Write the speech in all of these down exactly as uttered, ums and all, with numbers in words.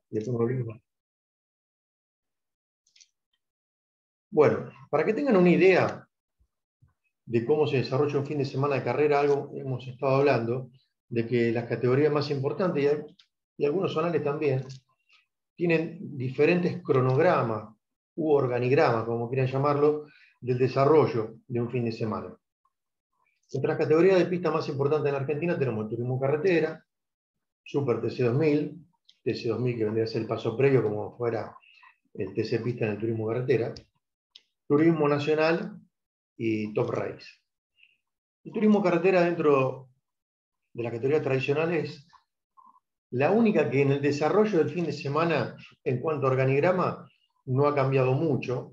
Le pongo el mismo. Bueno, para que tengan una idea de cómo se desarrolla un fin de semana de carrera, algo hemos estado hablando, de que las categorías más importantes, y, hay, y algunos zonales también, tienen diferentes cronogramas u organigramas, como quieran llamarlo, del desarrollo de un fin de semana. Entre las categorías de pista más importantes en la Argentina tenemos el turismo carretera, Super T C dos mil, T C dos mil que vendría a ser el paso previo como fuera el T C Pista en el turismo carretera, turismo nacional y Top Race. El turismo carretera dentro de la categoría tradicional es la única que en el desarrollo del fin de semana, en cuanto a organigrama, no ha cambiado mucho.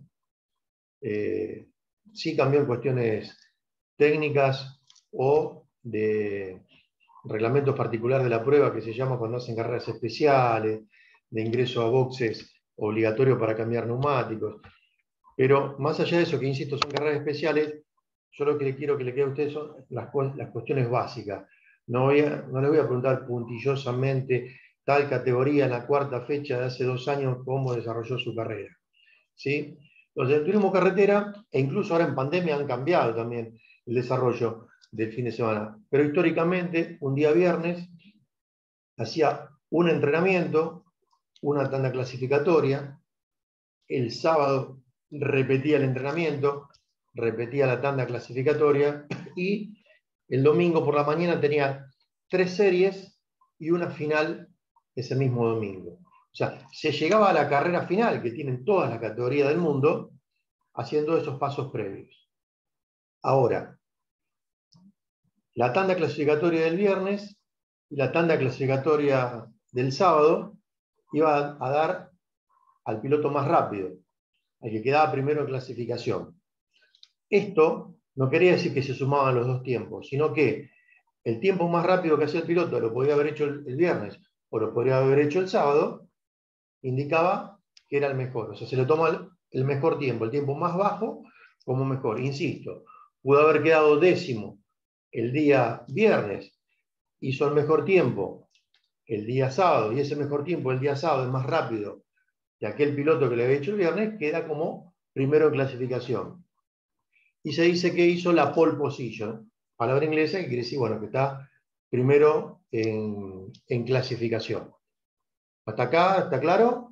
Eh, sí cambió en cuestiones técnicas o de reglamentos particulares de la prueba, que se llama cuando hacen carreras especiales, de ingreso a boxes obligatorio para cambiar neumáticos. Pero más allá de eso, que insisto, son carreras especiales, yo lo que le quiero que le quede a ustedes son las, las cuestiones básicas. No, voy a, no les voy a preguntar puntillosamente tal categoría en la cuarta fecha de hace dos años cómo desarrolló su carrera. ¿Sí? Entonces, el turismo carretera, e incluso ahora en pandemia han cambiado también el desarrollo del fin de semana. Pero históricamente, un día viernes, hacía un entrenamiento, una tanda clasificatoria, el sábado repetía el entrenamiento, repetía la tanda clasificatoria y el domingo por la mañana tenía tres series y una final ese mismo domingo. O sea, se llegaba a la carrera final, que tienen todas las categorías del mundo, haciendo esos pasos previos. Ahora, la tanda clasificatoria del viernes y la tanda clasificatoria del sábado iba a dar al piloto más rápido, al que quedaba primero en clasificación. Esto no quería decir que se sumaban los dos tiempos, sino que el tiempo más rápido que hacía el piloto lo podía haber hecho el, el viernes o lo podría haber hecho el sábado, indicaba que era el mejor. O sea, se le toma el, el mejor tiempo, el tiempo más bajo como mejor. Insisto, pudo haber quedado décimo el día viernes, hizo el mejor tiempo el día sábado, y ese mejor tiempo el día sábado es más rápido que aquel piloto que le había hecho el viernes, queda como primero en clasificación. Y se dice que hizo la pole position, palabra inglesa que quiere decir, bueno, que está primero en, en clasificación. ¿Hasta acá? ¿Está claro?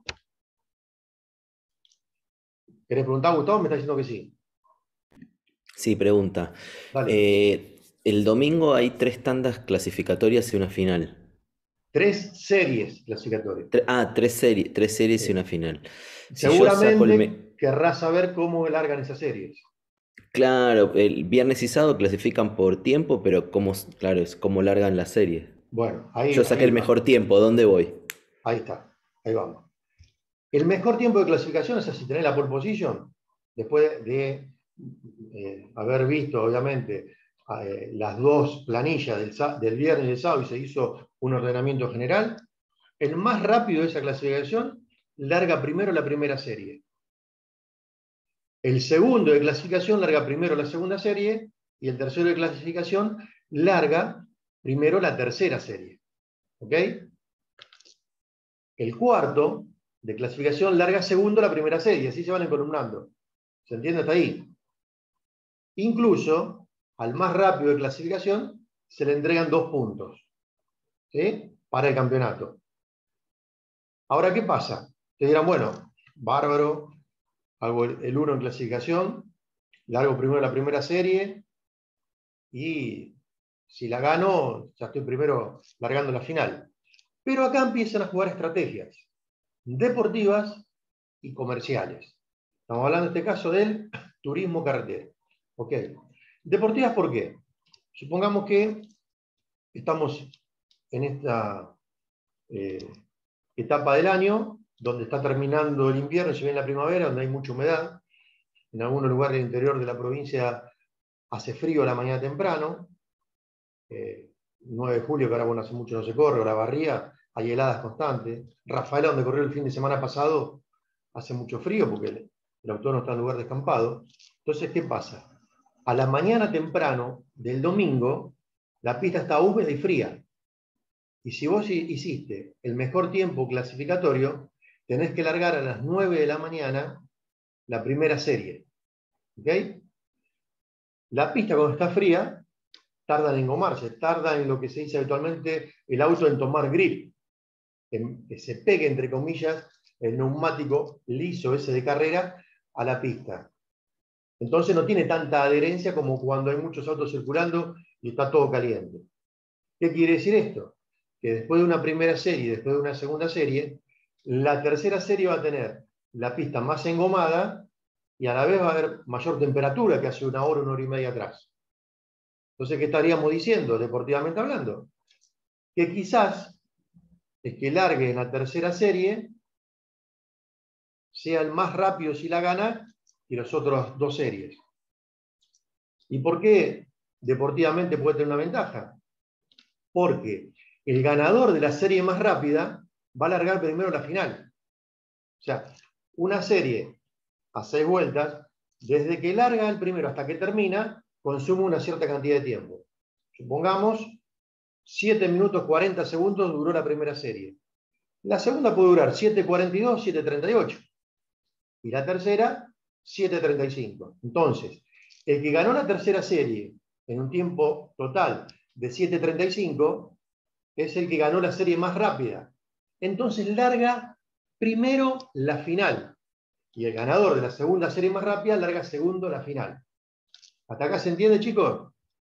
¿Querés preguntar, Gustavo? Me está diciendo que sí. Sí, pregunta. Eh, el domingo hay tres tandas clasificatorias y una final. Tres series clasificatorias. Tre- ah, tres, series, tres series Sí. y una final. Si yo saco el... Seguramente Me- querrás saber cómo largan esas series. Claro, el viernes y sábado clasifican por tiempo, pero cómo, claro, es cómo largan las series. Bueno, ahí, Yo saqué ahí el va. mejor tiempo, ¿dónde voy? Ahí está. Ahí vamos. El mejor tiempo de clasificación es así, tener la pole position, después de eh, haber visto, obviamente, eh, las dos planillas del, del viernes y del sábado y se hizo un ordenamiento general. El más rápido de esa clasificación larga primero la primera serie. El segundo de clasificación larga primero la segunda serie y el tercero de clasificación larga primero la tercera serie. ¿Ok? El cuarto de clasificación larga segundo la primera serie, así se van encolumnando. ¿Se entiende hasta ahí? Incluso al más rápido de clasificación se le entregan dos puntos, ¿sí? Para el campeonato. Ahora, ¿qué pasa? Te dirán, bueno, bárbaro, hago el uno en clasificación, largo primero la primera serie y si la gano, ya estoy primero largando la final. Pero acá empiezan a jugar estrategias deportivas y comerciales. Estamos hablando en este caso del turismo carretera. ¿Ok? Deportivas, ¿por qué? Supongamos que estamos en esta eh, etapa del año donde está terminando el invierno y se viene la primavera, donde hay mucha humedad. En algunos lugares del interior de la provincia hace frío a la mañana temprano. Eh, nueve de julio, que ahora bueno, hace mucho no se corre, o la Barría, hay heladas constantes. Rafaela, donde corrió el fin de semana pasado, hace mucho frío porque el, el autor no está en lugar descampado. Entonces, ¿qué pasa? A la mañana temprano del domingo, la pista está húmeda y fría. Y si vos hiciste el mejor tiempo clasificatorio, tenés que largar a las nueve de la mañana la primera serie. ¿Ok? La pista cuando está fría tarda en engomarse, tarda en lo que se dice habitualmente el auto en tomar grip, en que se pegue, entre comillas, el neumático liso ese de carrera a la pista. Entonces no tiene tanta adherencia como cuando hay muchos autos circulando y está todo caliente. ¿Qué quiere decir esto? Que después de una primera serie y después de una segunda serie, la tercera serie va a tener la pista más engomada y a la vez va a haber mayor temperatura que hace una hora, una hora y media atrás. Entonces, ¿qué estaríamos diciendo, deportivamente hablando? Que quizás es que largue en la tercera serie sea el más rápido si la gana que las otras dos series. ¿Y por qué deportivamente puede tener una ventaja? Porque el ganador de la serie más rápida va a largar primero la final. O sea, una serie a seis vueltas, desde que larga el primero hasta que termina, consume una cierta cantidad de tiempo. Supongamos, siete minutos cuarenta segundos duró la primera serie. La segunda puede durar siete cuarenta y dos, siete treinta y ocho. Y la tercera, siete treinta y cinco. Entonces, el que ganó la tercera serie en un tiempo total de siete treinta y cinco es el que ganó la serie más rápida. Entonces larga primero la final. Y el ganador de la segunda serie más rápida larga segundo la final. ¿Hasta acá se entiende, chicos?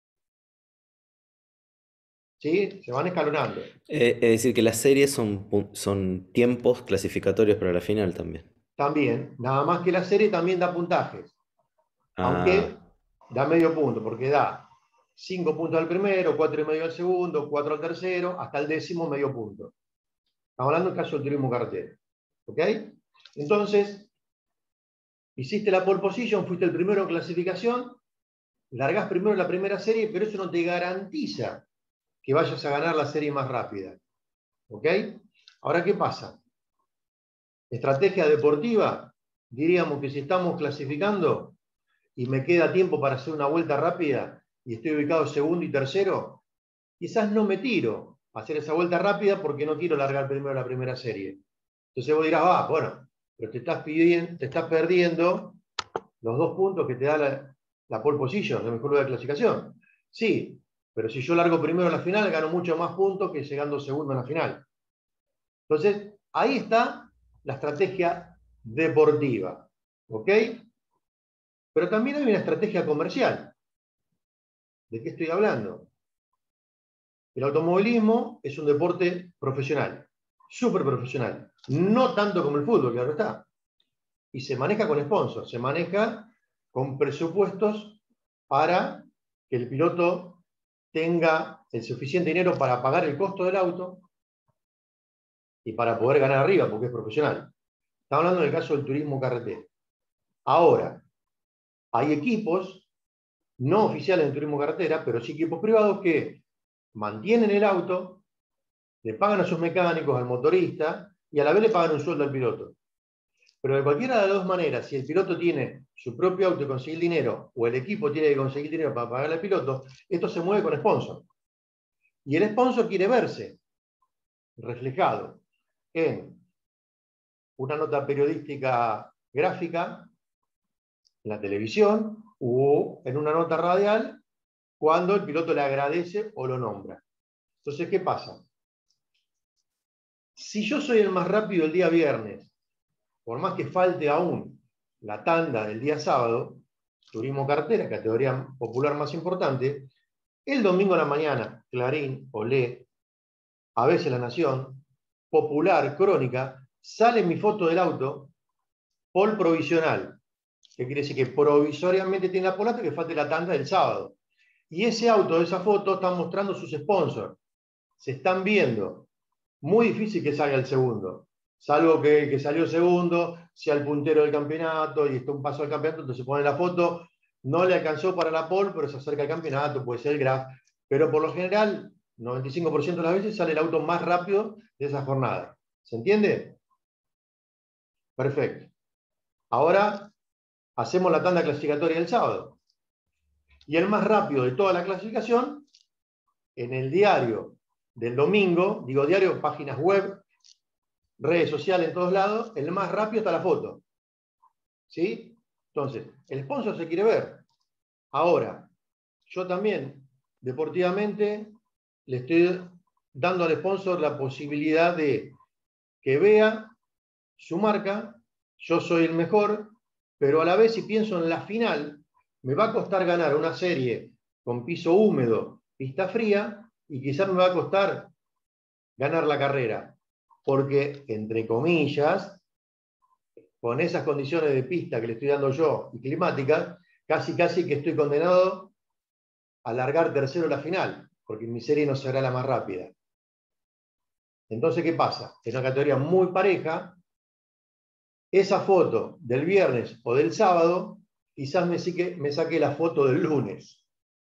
¿Sí? Se van escalonando. Eh, es decir, que las series son, pu- son tiempos clasificatorios para la final también. También, nada más que la serie también da puntajes. Ah, Aunque da medio punto, porque da cinco puntos al primero, cuatro y medio al segundo, cuatro al tercero, hasta el décimo medio punto. Estamos hablando del caso del turismo carretera. ¿Ok? Entonces, hiciste la pole position, fuiste el primero en clasificación, largás primero la primera serie, pero eso no te garantiza que vayas a ganar la serie más rápida. ¿Ok? Ahora, ¿qué pasa? Estrategia deportiva, diríamos que si estamos clasificando y me queda tiempo para hacer una vuelta rápida y estoy ubicado segundo y tercero, quizás no me tiro a hacer esa vuelta rápida porque no quiero largar primero la primera serie. Entonces vos dirás, ah, bueno, pero te estás, pidiendo, te estás perdiendo los dos puntos que te da la, la pole position, el mejor lugar de clasificación. Sí, pero si yo largo primero en la final, gano mucho más puntos que llegando segundo en la final. Entonces, ahí está la estrategia deportiva. ¿Ok? Pero también hay una estrategia comercial. ¿De qué estoy hablando? El automovilismo es un deporte profesional, súper profesional. No tanto como el fútbol, claro está. Y se maneja con sponsors, se maneja con presupuestos para que el piloto tenga el suficiente dinero para pagar el costo del auto y para poder ganar arriba, porque es profesional. Estamos hablando del caso del turismo carretera. Ahora, hay equipos no oficiales del turismo carretera, pero sí equipos privados que mantienen el auto, le pagan a sus mecánicos, al motorista, y a la vez le pagan un sueldo al piloto. Pero de cualquiera de las dos maneras, si el piloto tiene su propio auto y consigue dinero, o el equipo tiene que conseguir dinero para pagarle al piloto, esto se mueve con sponsor. Y el sponsor quiere verse reflejado en una nota periodística gráfica, en la televisión, o en una nota radial, cuando el piloto le agradece o lo nombra. Entonces, ¿qué pasa? Si yo soy el más rápido el día viernes, por más que falte aún la tanda del día sábado, turismo cartera, categoría popular más importante, el domingo a la mañana, Clarín, Olé, a veces La Nación, Popular, Crónica, sale mi foto del auto, pol provisional, que quiere decir que provisoriamente tiene la polata que falte la tanda del sábado. Y ese auto, esa foto, están mostrando sus sponsors. Se están viendo. Muy difícil que salga el segundo. Salvo que, que salió segundo, sea el puntero del campeonato y está un paso al campeonato, entonces pone la foto, no le alcanzó para la pole, pero se acerca al campeonato, puede ser el Graf. Pero por lo general, noventa y cinco por ciento de las veces sale el auto más rápido de esa jornada. ¿Se entiende? Perfecto. Ahora hacemos la tanda clasificatoria del sábado. Y el más rápido de toda la clasificación, en el diario del domingo, digo diario, páginas web, redes sociales en todos lados, el más rápido está la foto. ¿Sí? Entonces, el sponsor se quiere ver. Ahora, yo también, deportivamente, le estoy dando al sponsor la posibilidad de que vea su marca, yo soy el mejor, pero a la vez si pienso en la final, me va a costar ganar una serie con piso húmedo, pista fría, y quizás me va a costar ganar la carrera. Porque, entre comillas, con esas condiciones de pista que le estoy dando yo y climáticas, casi casi que estoy condenado a largar tercero la final, porque mi serie no será la más rápida. Entonces, ¿qué pasa? Es una categoría muy pareja. Esa foto del viernes o del sábado, quizás me saque, me saque la foto del lunes.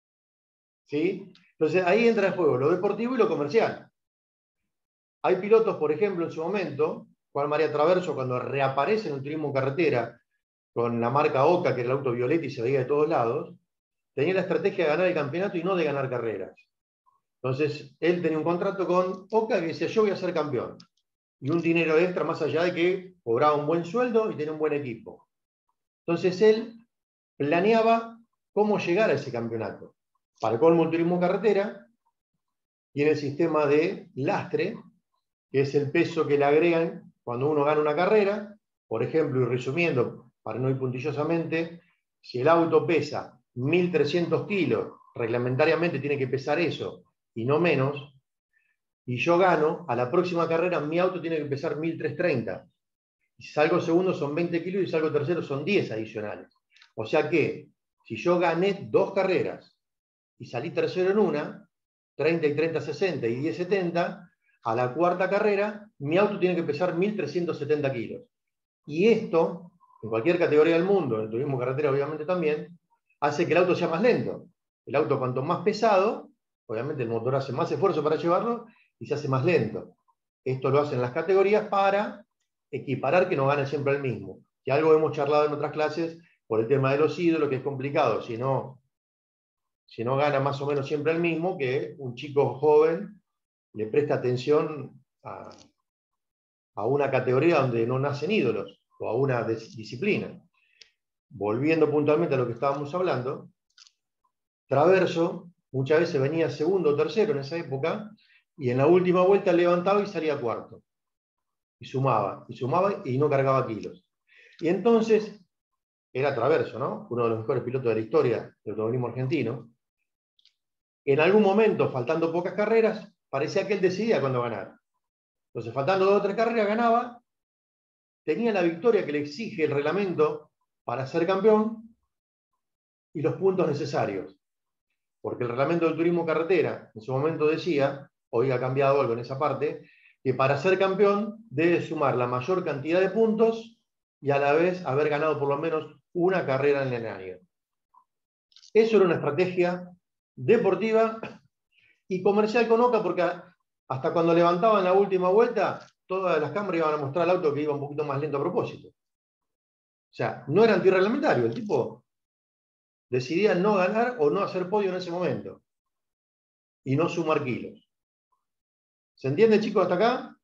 ¿Sí? Entonces, ahí entra en juego lo deportivo y lo comercial. Hay pilotos, por ejemplo, en su momento, Juan María Traverso, cuando reaparece en el turismo carretera con la marca Oca, que era el auto violeta y se veía de todos lados, tenía la estrategia de ganar el campeonato y no de ganar carreras. Entonces, él tenía un contrato con Oca que decía, yo voy a ser campeón. Y un dinero extra más allá de que cobraba un buen sueldo y tenía un buen equipo. Entonces, él planeaba cómo llegar a ese campeonato. Para el colmo, el turismo carretera tiene el sistema de lastre, que es el peso que le agregan cuando uno gana una carrera. Por ejemplo, y resumiendo, para no ir puntillosamente, si el auto pesa mil trescientos kilos, reglamentariamente tiene que pesar eso y no menos, y yo gano, a la próxima carrera mi auto tiene que pesar mil trescientos treinta. Y si salgo segundo son veinte kilos y si salgo tercero son diez adicionales. O sea que, si yo gané dos carreras y salí tercero en una, treinta y treinta, sesenta y diez, setenta, a la cuarta carrera, mi auto tiene que pesar mil trescientos setenta kilos. Y esto, en cualquier categoría del mundo, en el turismo carretera obviamente también, hace que el auto sea más lento. El auto cuanto más pesado, obviamente el motor hace más esfuerzo para llevarlo y se hace más lento. Esto lo hacen las categorías para equiparar que no gane siempre el mismo. Que algo hemos charlado en otras clases por el tema de los ídolos, que es complicado. Si no, si no gana más o menos siempre el mismo, que un chico joven le presta atención a, a una categoría donde no nacen ídolos, o a una disciplina. Volviendo puntualmente a lo que estábamos hablando, Traverso muchas veces venía segundo o tercero en esa época, y en la última vuelta levantaba y salía cuarto. Y sumaba, y sumaba y no cargaba kilos. Y entonces, era Traverso, ¿no? Uno de los mejores pilotos de la historia del automovilismo argentino. En algún momento, faltando pocas carreras, parecía que él decidía cuándo ganar. Entonces, faltando dos o tres carreras, ganaba, tenía la victoria que le exige el reglamento para ser campeón y los puntos necesarios. Porque el reglamento del turismo carretera en su momento decía, hoy ha cambiado algo en esa parte, que para ser campeón debe sumar la mayor cantidad de puntos y a la vez haber ganado por lo menos una carrera en el año. Eso era una estrategia deportiva y comercial con Oca, porque hasta cuando levantaban la última vuelta, todas las cámaras iban a mostrar al auto que iba un poquito más lento a propósito. O sea, no era antirreglamentario, el tipo decidía no ganar o no hacer podio en ese momento y no sumar kilos. ¿Se entiende, chicos, hasta acá?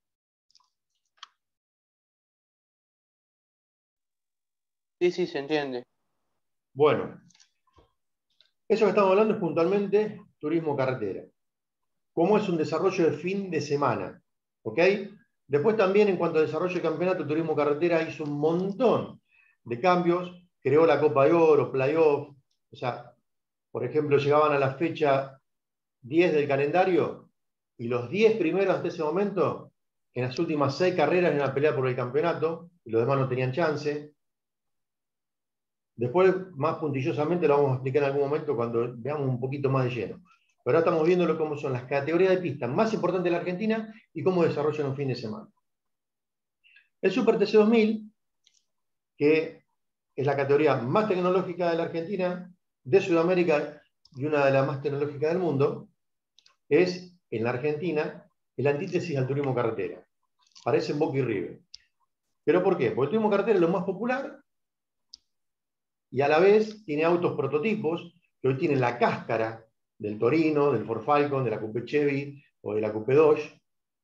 Sí, sí, se entiende. Bueno, eso que estamos hablando es puntualmente turismo carretera. ¿Cómo es un desarrollo de fin de semana? ¿Ok? Después también en cuanto a desarrollo de campeonato, turismo carretera hizo un montón de cambios, creó la Copa de Oro, playoff, o sea, por ejemplo, llegaban a la fecha diez del calendario y los diez primeros hasta ese momento, en las últimas seis carreras iban a pelear por el campeonato y los demás no tenían chance. Después, más puntillosamente, lo vamos a explicar en algún momento cuando veamos un poquito más de lleno. Pero ahora estamos viendo cómo son las categorías de pista más importantes de la Argentina y cómo desarrollan un fin de semana. El Super T C dos mil, que es la categoría más tecnológica de la Argentina, de Sudamérica y una de las más tecnológicas del mundo, es, en la Argentina, el antítesis al turismo carretera. Parecen Boca y River. ¿Pero por qué? Porque el turismo carretera es lo más popular y a la vez tiene autos prototipos que hoy tienen la cáscara del Torino, del Ford Falcon, de la Coupe Chevy, o de la Coupe Dodge,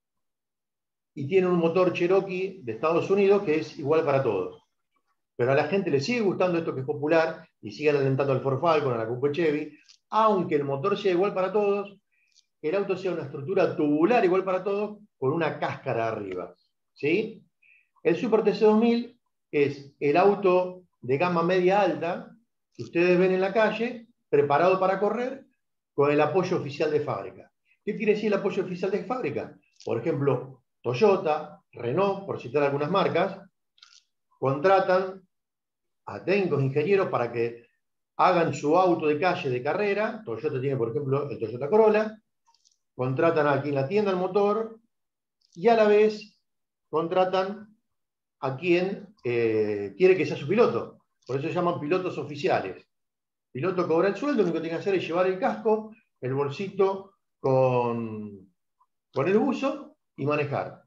y tiene un motor Cherokee de Estados Unidos que es igual para todos. Pero a la gente le sigue gustando esto que es popular y siguen alentando al Ford Falcon, a la Coupe Chevy, aunque el motor sea igual para todos, el auto sea una estructura tubular igual para todos, con una cáscara arriba. ¿Sí? El Super T C dos mil es el auto de gama media alta que ustedes ven en la calle, preparado para correr, con el apoyo oficial de fábrica. ¿Qué quiere decir el apoyo oficial de fábrica? Por ejemplo, Toyota, Renault, por citar algunas marcas, contratan a técnicos ingenieros para que hagan su auto de calle de carrera. Toyota tiene, por ejemplo, el Toyota Corolla. Contratan a quien atienda el motor y a la vez contratan a quien eh, quiere que sea su piloto. Por eso se llaman pilotos oficiales. El piloto cobra el sueldo, lo único que tiene que hacer es llevar el casco, el bolsito con, con el buzo y manejar.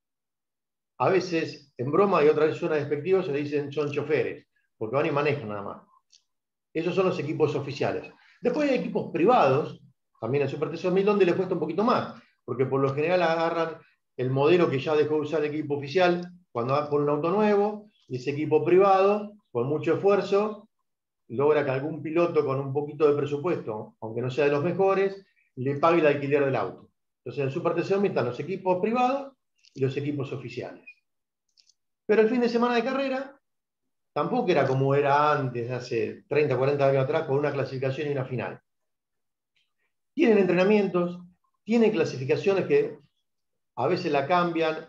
A veces, en broma y otras veces suena despectivo, se le dicen son choferes, porque van y manejan nada más. Esos son los equipos oficiales. Después hay equipos privados, también el Super T C dos mil, donde les cuesta un poquito más, porque por lo general agarran el modelo que ya dejó de usar el equipo oficial cuando va por un auto nuevo, y ese equipo privado, con mucho esfuerzo, logra que algún piloto con un poquito de presupuesto, aunque no sea de los mejores, le pague el alquiler del auto. Entonces en el Super T C dos mil están los equipos privados y los equipos oficiales. Pero el fin de semana de carrera tampoco era como era antes, hace treinta, cuarenta años atrás, con una clasificación y una final. Tienen entrenamientos, tienen clasificaciones que a veces la cambian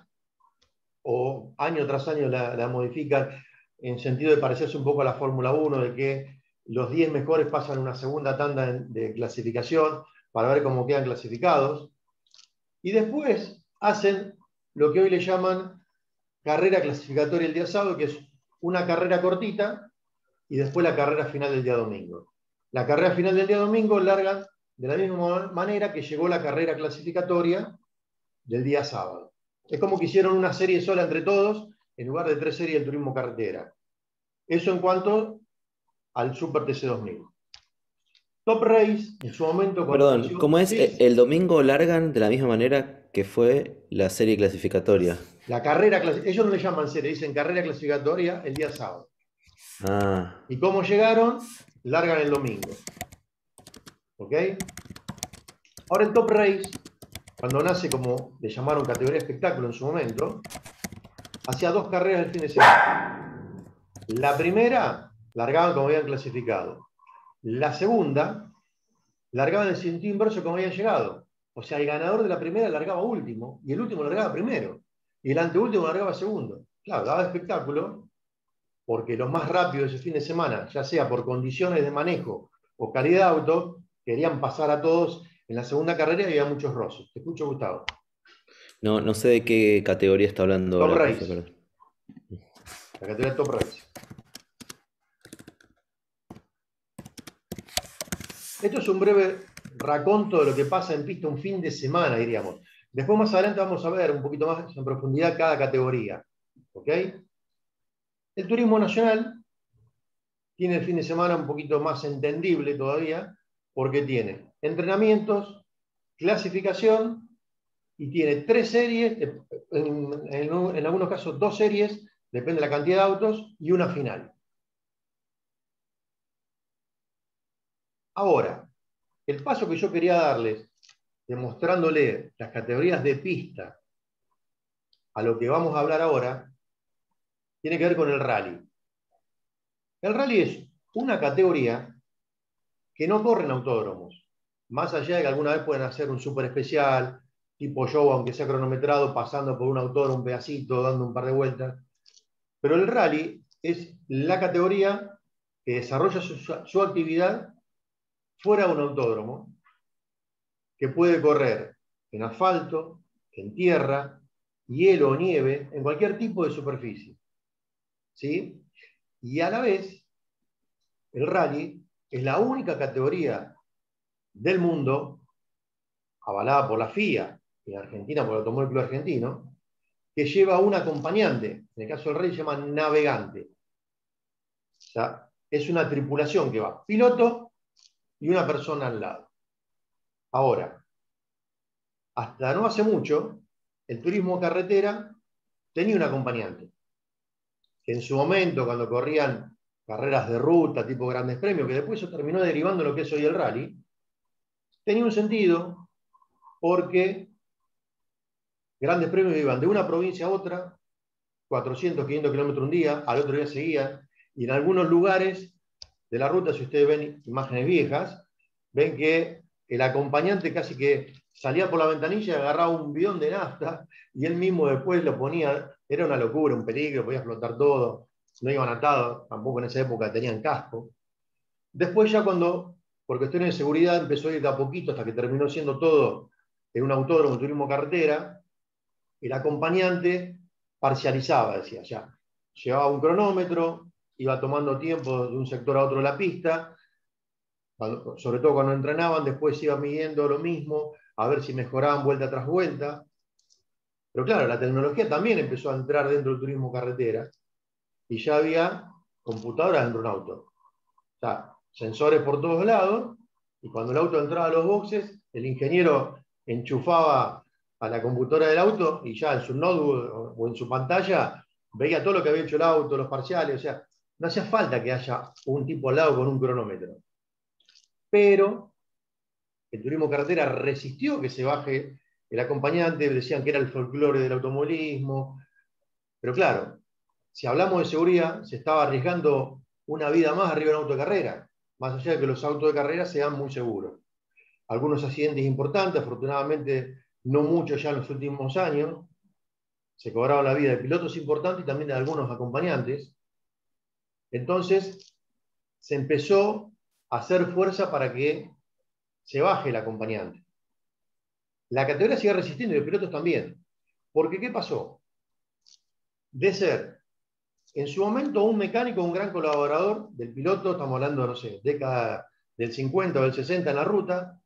o año tras año la, la modifican en sentido de parecerse un poco a la Fórmula uno, de que los diez mejores pasan una segunda tanda de clasificación para ver cómo quedan clasificados. Y después hacen lo que hoy le llaman carrera clasificatoria el día sábado, que es una carrera cortita, y después la carrera final del día domingo. La carrera final del día domingo largan de la misma manera que llegó la carrera clasificatoria del día sábado. Es como que hicieron una serie sola entre todos, en lugar de tres series del turismo carretera. Eso en cuanto al Super T C dos mil. Top Race, en su momento... Perdón, nació, ¿cómo es? es El domingo largan de la misma manera que fue la serie clasificatoria. la carrera, ellos no le llaman serie, dicen carrera clasificatoria el día sábado. Ah. Y como llegaron, largan el domingo. ¿Ok? Ahora el Top Race, cuando nace como le llamaron categoría espectáculo en su momento, hacía dos carreras el fin de semana. La primera, largaban como habían clasificado. La segunda, largaban en sentido inverso como habían llegado. O sea, el ganador de la primera largaba último, y el último largaba primero, y el anteúltimo largaba segundo. Claro, daba espectáculo, porque los más rápidos ese fin de semana, ya sea por condiciones de manejo o calidad de auto, querían pasar a todos en la segunda carrera y había muchos roces. Te escucho, Gustavo. No, no sé de qué categoría está hablando Top ahora, Race. profe, perdón. La categoría Top Race. Esto es un breve raconto de lo que pasa en pista un fin de semana, diríamos. Después más adelante vamos a ver un poquito más en profundidad cada categoría. ¿Ok? El turismo nacional tiene el fin de semana un poquito más entendible todavía, porque tiene entrenamientos, clasificación, y tiene tres series, en, en, en algunos casos dos series, depende de la cantidad de autos, y una final. Ahora, el paso que yo quería darles, demostrándole las categorías de pista a lo que vamos a hablar ahora, tiene que ver con el rally. El rally es una categoría que no corre en autódromos, más allá de que alguna vez pueden hacer un super especial, tipo show, aunque sea cronometrado, pasando por un autódromo, un pedacito, dando un par de vueltas. Pero el rally es la categoría que desarrolla su, su actividad fuera de un autódromo, que puede correr en asfalto, en tierra, hielo o nieve, en cualquier tipo de superficie. ¿Sí? Y a la vez, el rally es la única categoría del mundo, avalada por la F I A, en Argentina por el Automóvil Club Argentino, que lleva un acompañante, en el caso del rally se llama navegante. O sea, es una tripulación que va piloto y una persona al lado. Ahora, hasta no hace mucho, el turismo carretera tenía un acompañante, que en su momento, cuando corrían carreras de ruta, tipo grandes premios, que después eso terminó derivando en lo que es hoy el rally, tenía un sentido porque grandes premios iban de una provincia a otra, cuatrocientos, quinientos kilómetros un día, al otro día seguían, y en algunos lugares de la ruta, si ustedes ven imágenes viejas, ven que el acompañante casi que salía por la ventanilla y agarraba un bidón de nafta y él mismo después lo ponía. Era una locura, un peligro, podía explotar todo, no iban atados, tampoco en esa época tenían casco. Después ya cuando, por cuestiones de seguridad, empezó a ir de a poquito hasta que terminó siendo todo en un autódromo, turismo carretera, el acompañante parcializaba, decía, ya, llevaba un cronómetro, iba tomando tiempo de un sector a otro de la pista, cuando, sobre todo cuando entrenaban, después iba midiendo lo mismo, a ver si mejoraban vuelta tras vuelta. Pero claro, la tecnología también empezó a entrar dentro del turismo carretera y ya había computadoras dentro de un auto. O sea, sensores por todos lados, y cuando el auto entraba a los boxes, el ingeniero enchufaba a la computadora del auto y ya en su notebook o en su pantalla veía todo lo que había hecho el auto, los parciales. O sea, no hacía falta que haya un tipo al lado con un cronómetro. Pero el turismo carretera resistió que se baje el acompañante, decían que era el folclore del automovilismo. Pero claro, si hablamos de seguridad, se estaba arriesgando una vida más arriba de un auto de carrera, más allá de que los autos de carrera sean muy seguros. Algunos accidentes importantes, afortunadamente no muchos ya en los últimos años, se cobraba la vida de pilotos importantes y también de algunos acompañantes. Entonces se empezó a hacer fuerza para que se baje el acompañante. La categoría sigue resistiendo y los pilotos también. Porque ¿qué pasó? De ser en su momento un mecánico, un gran colaborador del piloto, estamos hablando, no sé, década del cincuenta o del sesenta en la ruta.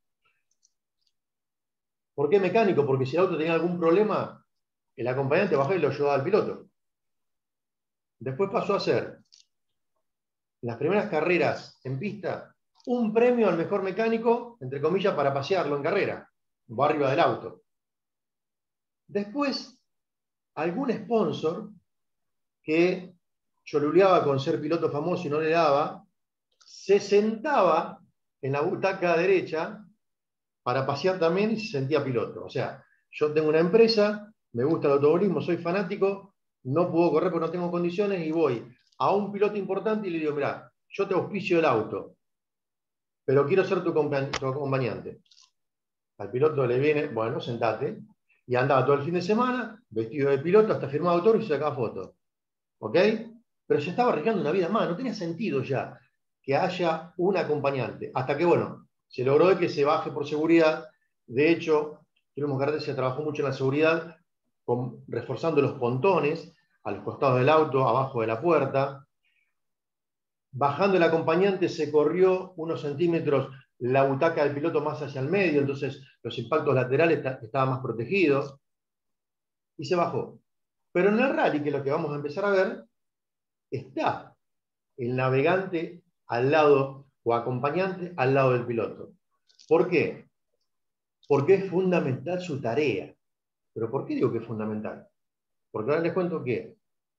¿Por qué mecánico? Porque si el auto tenía algún problema, el acompañante bajaba y lo ayudaba al piloto. Después pasó a ser, en las primeras carreras en pista, un premio al mejor mecánico, entre comillas, para pasearlo en carrera, o arriba del auto. Después, algún sponsor que choluleaba con ser piloto famoso y no le daba, se sentaba en la butaca derecha para pasear también y se sentía piloto. O sea, yo tengo una empresa, me gusta el automovilismo, soy fanático, no puedo correr porque no tengo condiciones y voy a un piloto importante y le digo, mirá, yo te auspicio el auto, pero quiero ser tu, tu acompañante. Al piloto le viene, bueno, sentate, y andaba todo el fin de semana, vestido de piloto, hasta firmado autor y se sacaba fotos. ¿Ok? Pero se estaba arriesgando una vida más, no tenía sentido ya que haya un acompañante. Hasta que, bueno, se logró que se baje por seguridad. De hecho, Turismo Carretera se trabajó mucho en la seguridad, con, reforzando los pontones a los costados del auto, abajo de la puerta. Bajando el acompañante se corrió unos centímetros la butaca del piloto más hacia el medio, entonces los impactos laterales estaban más protegidos. Y se bajó. Pero en el rally, que es lo que vamos a empezar a ver, está el navegante al lado, o acompañante al lado del piloto. ¿Por qué? Porque es fundamental su tarea. ¿Pero por qué digo que es fundamental? Porque ahora les cuento que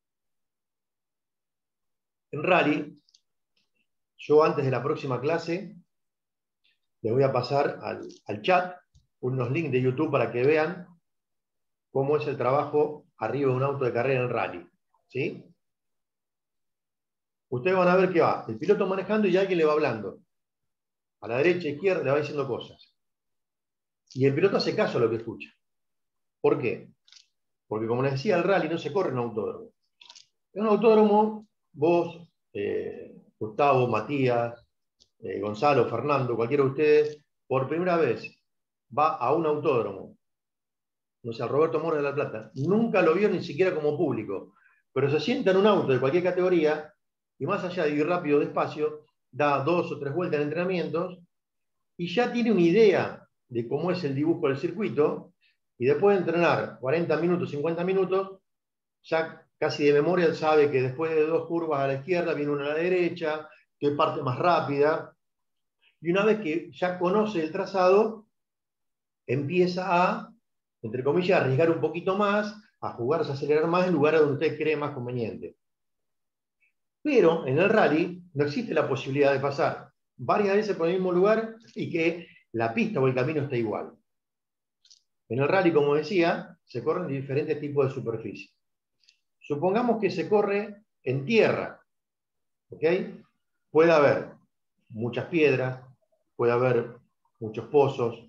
en rally, yo antes de la próxima clase, les voy a pasar al, al chat unos links de YouTube para que vean cómo es el trabajo arriba de un auto de carrera en rally. ¿Sí? Ustedes van a ver que va el piloto manejando y alguien le va hablando. A la derecha, izquierda, le va diciendo cosas. Y el piloto hace caso a lo que escucha. ¿Por qué? Porque como les decía, el rally no se corre en un autódromo. En un autódromo, vos, eh, Gustavo, Matías, eh, Gonzalo, Fernando, cualquiera de ustedes, por primera vez va a un autódromo, no sé, Roberto Mora de La Plata, nunca lo vio ni siquiera como público, pero se sienta en un auto de cualquier categoría y más allá de ir rápido o despacio, da dos o tres vueltas en entrenamientos y ya tiene una idea de cómo es el dibujo del circuito, y después de entrenar cuarenta minutos, cincuenta minutos, ya casi de memoria él sabe que después de dos curvas a la izquierda viene una a la derecha, qué parte más rápida, y una vez que ya conoce el trazado, empieza a entre comillas, arriesgar un poquito más, a jugarse a acelerar más en lugares donde usted cree más conveniente. Pero en el rally no existe la posibilidad de pasar varias veces por el mismo lugar y que la pista o el camino esté igual. En el rally, como decía, se corren diferentes tipos de superficie. Supongamos que se corre en tierra, ¿ok? Puede haber muchas piedras, puede haber muchos pozos,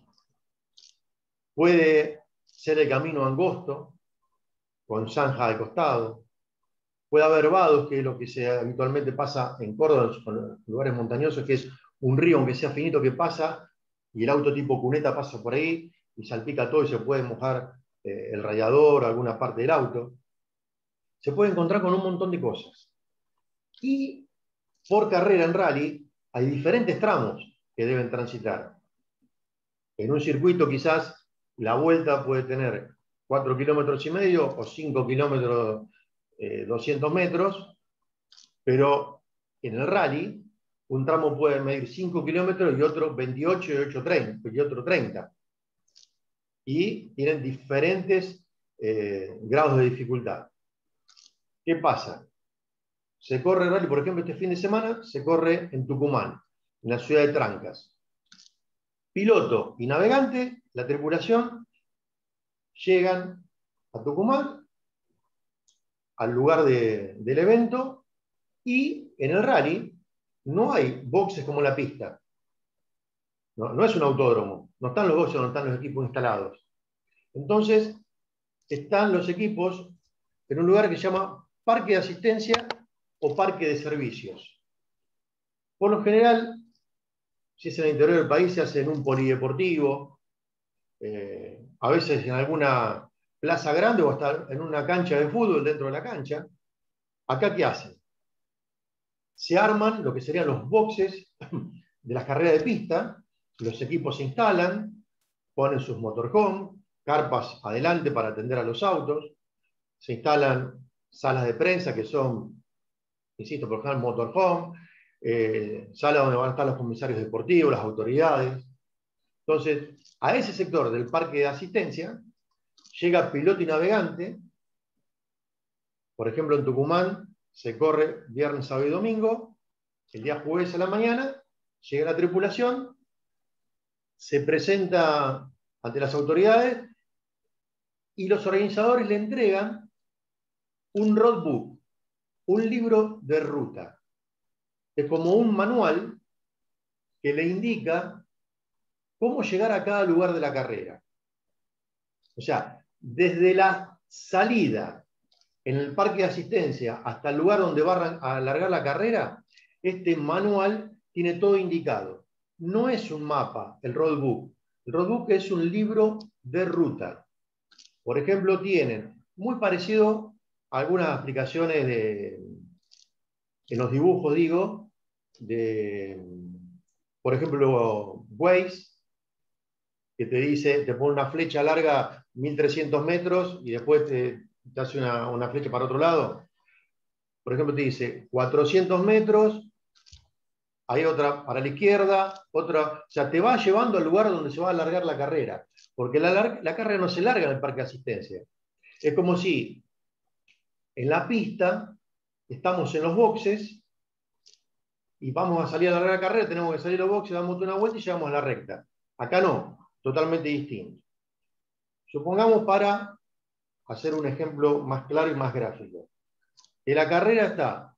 puede ser el camino angosto, con zanja al costado, puede haber vados, que es lo que se habitualmente pasa en Córdoba, en los lugares montañosos, que es un río, aunque sea finito, que pasa, y el auto tipo cuneta pasa por ahí, y salpica todo y se puede mojar eh, el radiador, alguna parte del auto. Se puede encontrar con un montón de cosas. Y por carrera en rally hay diferentes tramos que deben transitar. En un circuito quizás la vuelta puede tener cuatro kilómetros y medio o cinco kilómetros, eh, doscientos metros, pero en el rally un tramo puede medir cinco kilómetros y otro veintiocho y, ocho, treinta, y otro treinta. Y tienen diferentes eh, grados de dificultad. ¿Qué pasa? Se corre rally, por ejemplo, este fin de semana se corre en Tucumán, en la ciudad de Trancas. Piloto y navegante, la tripulación, llegan a Tucumán, al lugar de, del evento, y en el rally no hay boxes como en la pista. No, no es un autódromo, no están los boxes, no están los equipos instalados. Entonces, están los equipos en un lugar que se llama parque de asistencia o parque de servicios. Por lo general, si es en el interior del país, se hace en un polideportivo, eh, a veces en alguna plaza grande o hasta en una cancha de fútbol dentro de la cancha. ¿Acá qué hacen? Se arman lo que serían los boxes de las carreras de pista, los equipos se instalan, ponen sus motorhome, carpas adelante para atender a los autos, se instalan salas de prensa que son, insisto, por ejemplo, motorhome, eh, salas donde van a estar los comisarios deportivos, las autoridades. Entonces, a ese sector del parque de asistencia llega piloto y navegante. Por ejemplo, en Tucumán se corre viernes, sábado y domingo. El día jueves a la mañana llega la tripulación, se presenta ante las autoridades y los organizadores le entregan un roadbook, un libro de ruta. Es como un manual que le indica cómo llegar a cada lugar de la carrera. O sea, desde la salida en el parque de asistencia hasta el lugar donde va a alargar la carrera, este manual tiene todo indicado. No es un mapa, el roadbook. El roadbook es un libro de ruta. Por ejemplo, tienen, muy parecido a algunas aplicaciones de, en los dibujos, digo, de, por ejemplo, Waze, que te dice, te pone una flecha larga mil trescientos metros y después te, te hace una, una flecha para otro lado. Por ejemplo, te dice cuatrocientos metros, hay otra para la izquierda, otra, o sea, te va llevando al lugar donde se va a alargar la carrera, porque la, la carrera no se larga en el parque de asistencia. Es como si en la pista estamos en los boxes y vamos a salir a largar la carrera, tenemos que salir a los boxes, damos una vuelta y llegamos a la recta. Acá no, totalmente distinto. Supongamos, para hacer un ejemplo más claro y más gráfico, que la carrera está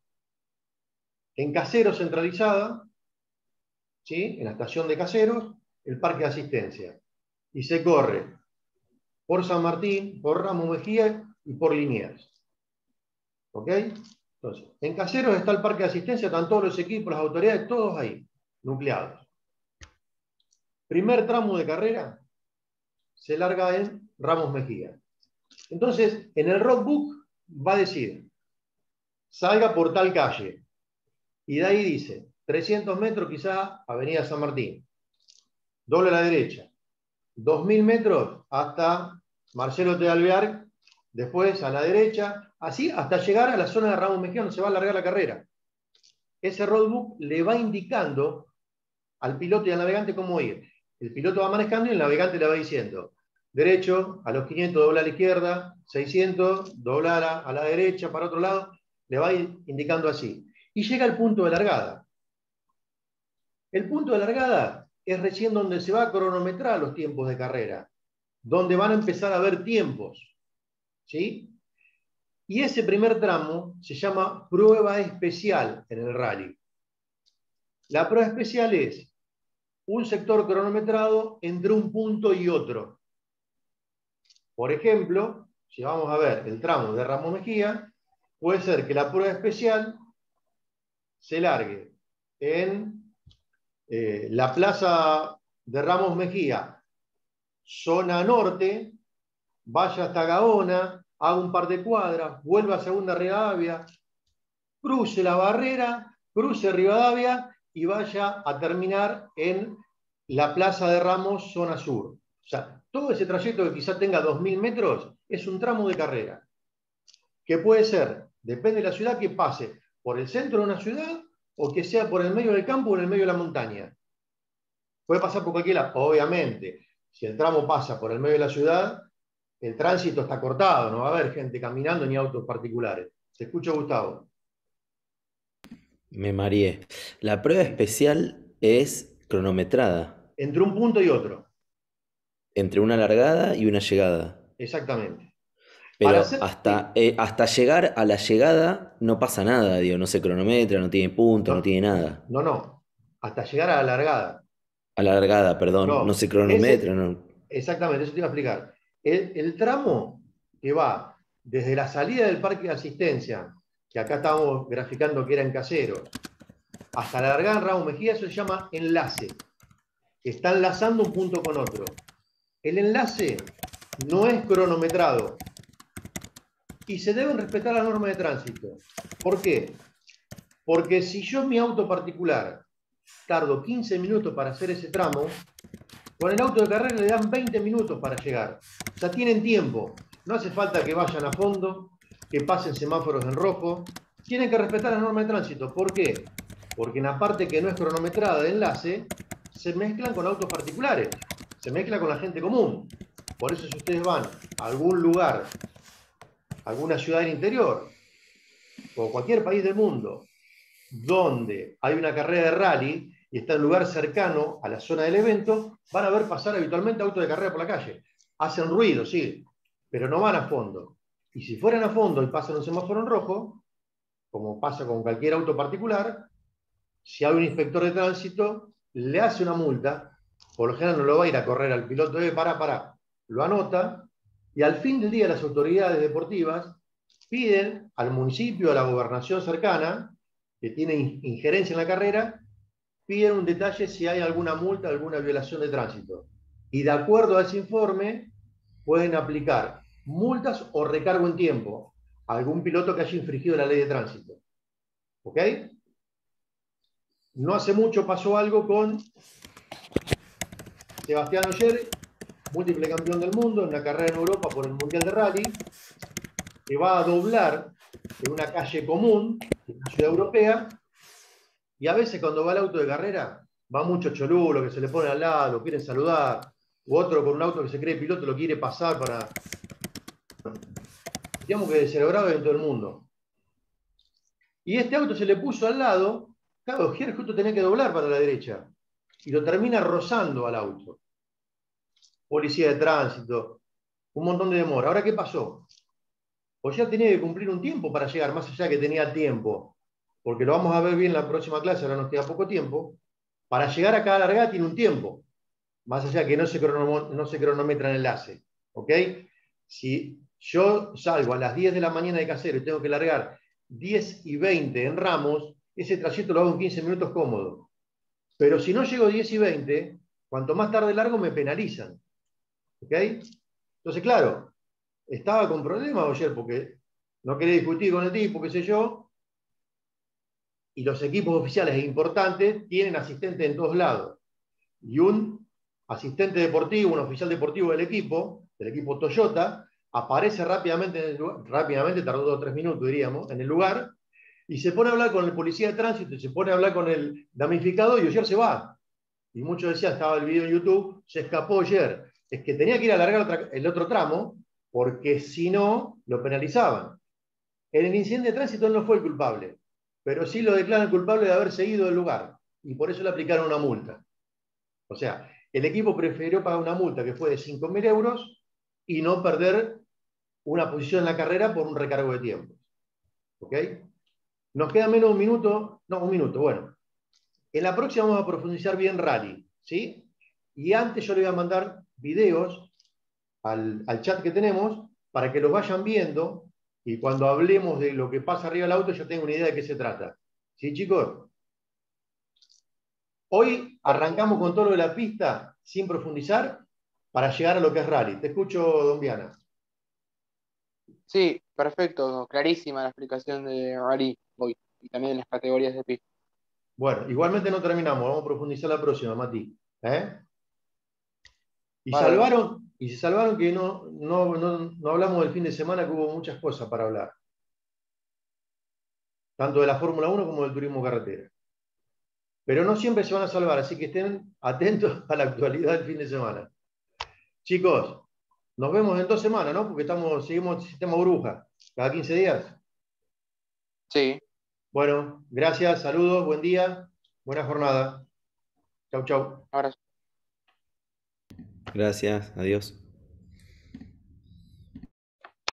en Caseros centralizada, ¿sí? En la estación de Caseros, el parque de asistencia. Y se corre por San Martín, por Ramos Mejía y por Liniers. ¿Ok? Entonces, en Caseros está el parque de asistencia, están todos los equipos, las autoridades, todos ahí, nucleados. Primer tramo de carrera se larga en Ramos Mejía. Entonces, en el roadbook va a decir, salga por tal calle. Y de ahí dice, trescientos metros quizá, Avenida San Martín. Doble a la derecha. dos mil metros hasta Marcelo T. Alvear, después a la derecha, así hasta llegar a la zona de Ramos Mejía donde se va a alargar la carrera. Ese roadbook le va indicando al piloto y al navegante cómo ir. El piloto va manejando y el navegante le va diciendo, derecho, a los quinientos dobla a la izquierda, seiscientos, dobla a la, a la derecha, para otro lado, le va a ir indicando así. Y llega al punto de largada. El punto de largada es recién donde se va a cronometrar los tiempos de carrera, donde van a empezar a ver tiempos. ¿Sí? Y ese primer tramo se llama prueba especial en el rally. La prueba especial es un sector cronometrado entre un punto y otro. Por ejemplo, si vamos a ver el tramo de Ramos Mejía, puede ser que la prueba especial se largue en eh, la plaza de Ramos Mejía, zona norte, vaya hasta Gaona, haga un par de cuadras, vuelva a Segunda Rivadavia, cruce la barrera, cruce Rivadavia y vaya a terminar en la plaza de Ramos, zona sur. O sea, todo ese trayecto que quizá tenga dos mil metros es un tramo de carrera. Que puede ser, depende de la ciudad, que pase por el centro de una ciudad o que sea por el medio del campo o en el medio de la montaña. Puede pasar por cualquier lado. Obviamente, si el tramo pasa por el medio de la ciudad, el tránsito está cortado, no va a haber gente caminando ni autos particulares. ¿Se escucha, Gustavo? Me mareé. La prueba especial es cronometrada. Entre un punto y otro. Entre una largada y una llegada. Exactamente. Pero hacer... hasta, eh, hasta llegar a la llegada no pasa nada, digo, no se cronometra, no tiene punto, no, no tiene nada. No, no. Hasta llegar a la largada. A la largada, perdón, no, no se cronometra. Ese... No. Exactamente, eso te iba a explicar. El, el tramo que va desde la salida del parque de asistencia, que acá estamos graficando que era en Casero, hasta la largada en Ramos Mejía, eso se llama enlace. Está enlazando un punto con otro. El enlace no es cronometrado y se deben respetar las normas de tránsito. ¿Por qué? Porque si yo en mi auto particular tardo quince minutos para hacer ese tramo, con el auto de carrera le dan veinte minutos para llegar. O sea, tienen tiempo. No hace falta que vayan a fondo, que pasen semáforos en rojo. Tienen que respetar las normas de tránsito. ¿Por qué? Porque en la parte que no es cronometrada de enlace, se mezclan con autos particulares. Se mezcla con la gente común. Por eso si ustedes van a algún lugar, a alguna ciudad del interior, o cualquier país del mundo, donde hay una carrera de rally y está en un lugar cercano a la zona del evento, van a ver pasar habitualmente autos de carrera por la calle. Hacen ruido, sí, pero no van a fondo. Y si fueran a fondo y pasan un semáforo en rojo, como pasa con cualquier auto particular, si hay un inspector de tránsito, le hace una multa, por lo general no lo va a ir a correr al piloto, eh, para, para, lo anota, y al fin del día las autoridades deportivas piden al municipio, a la gobernación cercana, que tiene injerencia en la carrera, piden un detalle si hay alguna multa, alguna violación de tránsito. Y de acuerdo a ese informe, pueden aplicar multas o recargo en tiempo a algún piloto que haya infringido la ley de tránsito. ¿Ok? No hace mucho pasó algo con Sebastián Ogier, múltiple campeón del mundo en una carrera en Europa por el Mundial de Rally, que va a doblar en una calle común, en una ciudad europea, y a veces cuando va el auto de carrera, va mucho cholulo que se le pone al lado, lo quieren saludar, u otro con un auto que se cree piloto lo quiere pasar para... Digamos que celebrado en todo el mundo. Y este auto se le puso al lado, claro, Ogier justo tenía que doblar para la derecha, y lo termina rozando al auto. Policía de tránsito, un montón de demora. ¿Ahora qué pasó? Ogier tenía que cumplir un tiempo para llegar, más allá que tenía tiempo, porque lo vamos a ver bien en la próxima clase, ahora nos queda poco tiempo. Para llegar a cada largada tiene un tiempo, más allá que no se, no se cronometra en enlace. ¿Ok? Si yo salgo a las diez de la mañana de Casero y tengo que largar diez y veinte en Ramos, ese trayecto lo hago en quince minutos cómodo. Pero si no llego diez y veinte, cuanto más tarde largo me penalizan. ¿Ok? Entonces, claro, estaba con problemas ayer porque no quería discutir con el tipo, qué sé yo, y los equipos oficiales importantes tienen asistentes en todos lados. Y un asistente deportivo, un oficial deportivo del equipo, del equipo Toyota, aparece rápidamente en el lugar, rápidamente, tardó dos o tres minutos, diríamos, en el lugar, y se pone a hablar con el policía de tránsito, y se pone a hablar con el damnificado, y Ogier se va. Y muchos decían, estaba el video en YouTube, se escapó Ogier. es que tenía que ir a alargar otra, el otro tramo, porque si no, lo penalizaban. En el incidente de tránsito él no fue el culpable, pero sí lo declaran culpable de haber seguido el lugar, y por eso le aplicaron una multa. O sea, el equipo prefirió pagar una multa que fue de cinco mil euros y no perder una posición en la carrera por un recargo de tiempo. ¿Ok? Nos queda menos de un minuto, no, un minuto, bueno. En la próxima vamos a profundizar bien rally, ¿sí? Y antes yo le voy a mandar videos al, al chat que tenemos para que los vayan viendo y cuando hablemos de lo que pasa arriba del auto ya tengo una idea de qué se trata. ¿Sí, chicos? Hoy arrancamos con todo lo de la pista sin profundizar para llegar a lo que es rally. Te escucho, don Viana. Sí, perfecto, clarísima la explicación de Rally hoy y también de las categorías de pista. Bueno, igualmente no terminamos, vamos a profundizar la próxima, Mati. ¿Eh? Y Bárbaro. salvaron, y se salvaron que no, no, no, no hablamos del fin de semana, que hubo muchas cosas para hablar. Tanto de la Fórmula uno como del turismo carretera. Pero no siempre se van a salvar, así que estén atentos a la actualidad del fin de semana. Chicos, nos vemos en dos semanas, ¿no? Porque estamos, seguimos el sistema burbuja, cada quince días. Sí. Bueno, gracias, saludos, buen día, buena jornada. Chau, chau. Ahora Gracias, adiós.